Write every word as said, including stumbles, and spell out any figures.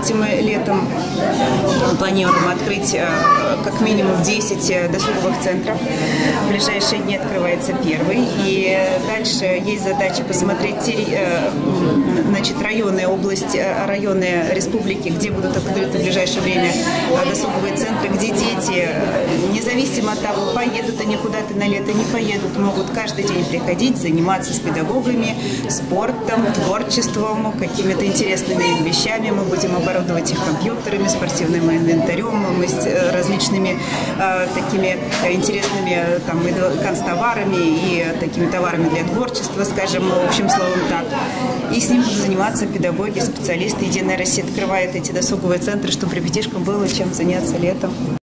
видите, мы летом планируем открыть как минимум десять досуговых центров. В ближайшие дни открывается первый. И дальше есть задача посмотреть значит, районы, области, районы республики, где будут открыты в ближайшее время досуговые центры, где дети, независимо от того, поедут они куда-то на лето, не поедут, могут каждый день приходить, заниматься с педагогами, спортом, творчеством, какими-то интересными вещами. Мы будем оборудовать их компьютерами, спортивным инвентарем, различными э, такими интересными там, и канцтоварами и такими товарами для творчества, скажем, общим словом так. И с ним будут заниматься педагоги, специалисты. Единая Россия открывает эти досуговые центры, чтобы ребятишкам было чем заняться летом.